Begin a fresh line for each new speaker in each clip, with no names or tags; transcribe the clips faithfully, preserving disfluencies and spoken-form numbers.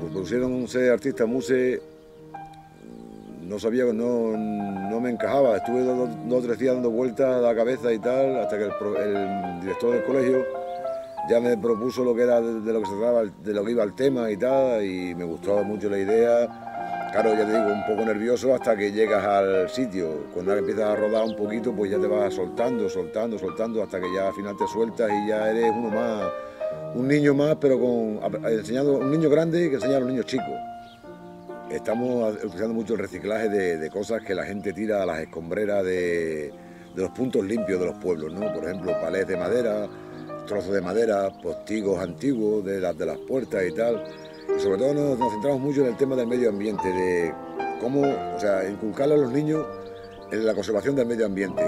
propusieron ser artista muse, no sabía, no, no me encajaba. Estuve dos o tres días dando vueltas a la cabeza y tal, hasta que el, el director del colegio ya me propuso lo que era de, de lo que se trataba, de lo que iba el tema y tal, y me gustó mucho la idea. Claro, ya te digo, un poco nervioso hasta que llegas al sitio. Cuando empiezas a rodar un poquito, pues ya te vas soltando, soltando, soltando, hasta que ya al final te sueltas y ya eres uno más, un niño más, pero con enseñando, un niño grande que enseña a los niños chicos. Estamos utilizando mucho el reciclaje de, de cosas que la gente tira a las escombreras de, de los puntos limpios de los pueblos, ¿no? Por ejemplo, palés de madera, trozos de madera, postigos antiguos de las, de las puertas y tal. Y sobre todo nos, nos centramos mucho en el tema del medio ambiente, de cómo, o sea, inculcarle a los niños en la conservación del medio ambiente.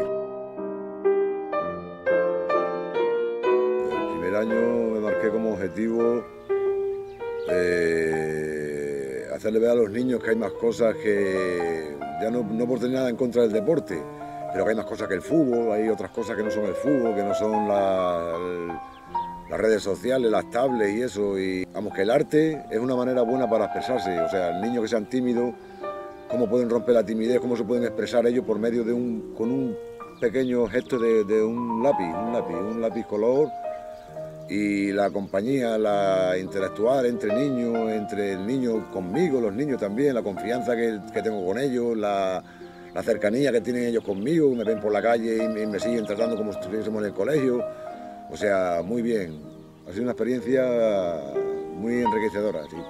El primer año me marqué como objetivo eh, hacerle ver a los niños que hay más cosas que, ya no, no por tener nada en contra del deporte, pero que hay más cosas que el fútbol, hay otras cosas que no son el fútbol, que no son la, el, las redes sociales, las tablets y eso. Y vamos, que el arte es una manera buena para expresarse. O sea, el niño que sean tímidos, cómo pueden romper la timidez, cómo se pueden expresar ellos por medio de un, con un pequeño gesto de, de un lápiz, un lápiz, un lápiz color. Y la compañía, la interactuar entre niños, entre el niño conmigo, los niños también, la confianza que, que tengo con ellos, la, la cercanía que tienen ellos conmigo, me ven por la calle y me, me siguen tratando como si estuviésemos en el colegio. O sea, muy bien. Ha sido una experiencia muy enriquecedora, sí.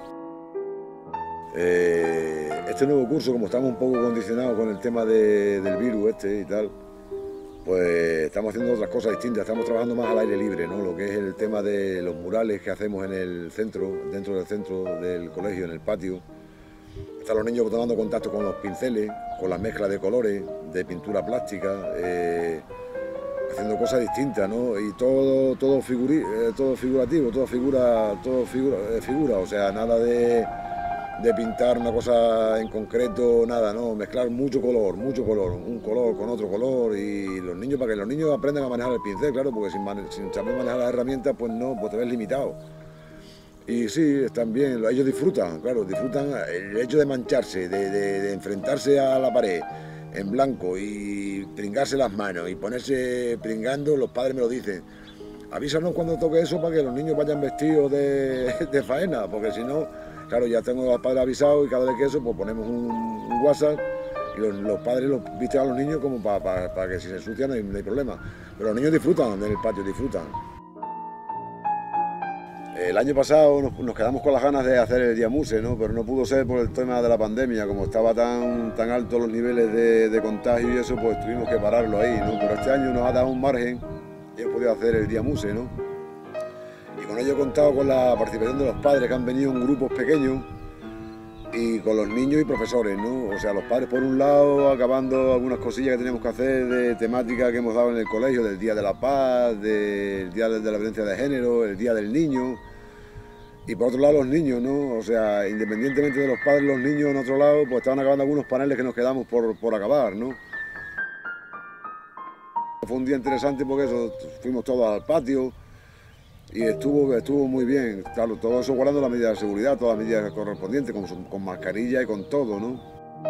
Eh, este nuevo curso, como estamos un poco condicionados con el tema de, del virus este y tal, pues estamos haciendo otras cosas distintas, estamos trabajando más al aire libre, ¿no? Lo que es el tema de los murales que hacemos en el centro, dentro del centro del colegio, en el patio. Están los niños tomando contacto con los pinceles, con las mezclas de colores, de pintura plástica, eh, haciendo cosas distintas, ¿no? Y todo, todo, figuri, eh, todo figurativo, todo figura, todo figura, eh, figura, o sea, nada de, de pintar una cosa en concreto, nada, ¿no? Mezclar mucho color, mucho color, un color con otro color, y los niños, para que los niños aprendan a manejar el pincel, claro, porque sin, sin saber manejar las herramientas, pues no, pues te ves limitado. Y sí, están bien, ellos disfrutan, claro, disfrutan el hecho de mancharse, de, de, de enfrentarse a la pared en blanco y pringarse las manos y ponerse pringando. Los padres me lo dicen, avísanos cuando toque eso para que los niños vayan vestidos de, de faena, porque si no, claro, ya tengo a los padres avisados y cada vez que eso, pues ponemos un, un WhatsApp y los, los padres los visten a los niños como para, para, para que si se ensucian no hay, no hay problema. Pero los niños disfrutan en el patio, disfrutan. El año pasado nos, nos quedamos con las ganas de hacer el Día Muse, ¿no? Pero no pudo ser por el tema de la pandemia, como estaba tan, tan alto los niveles de, de contagio y eso, pues tuvimos que pararlo ahí, ¿no? Pero este año nos ha dado un margen y hemos podido hacer el Día Muse, ¿no? Y con ello he contado con la participación de los padres, que han venido en grupos pequeños, y con los niños y profesores, ¿no? O sea, los padres por un lado, acabando algunas cosillas que tenemos que hacer de temática que hemos dado en el colegio, del Día de la Paz, del Día de la Violencia de Género, el Día del Niño. Y por otro lado los niños, ¿no? O sea, independientemente de los padres, los niños en otro lado, pues estaban acabando algunos paneles que nos quedamos por, por acabar, ¿no? Fue un día interesante porque eso, fuimos todos al patio y estuvo, estuvo muy bien. Claro, todo eso guardando las medidas de seguridad, todas las medidas correspondientes, con, con mascarilla y con todo, ¿no?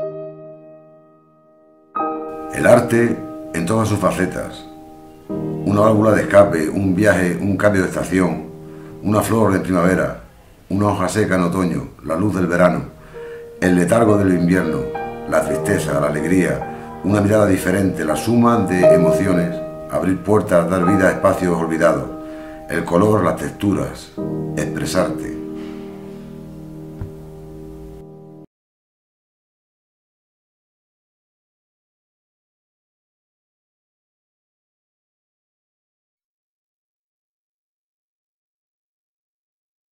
El arte en todas sus facetas. Una válvula de escape, un viaje, un cambio de estación, una flor de primavera, una hoja seca en otoño, la luz del verano, el letargo del invierno, la tristeza, la alegría, una mirada diferente, la suma de emociones, abrir puertas, dar vida a espacios olvidados, el color, las texturas, expresarte.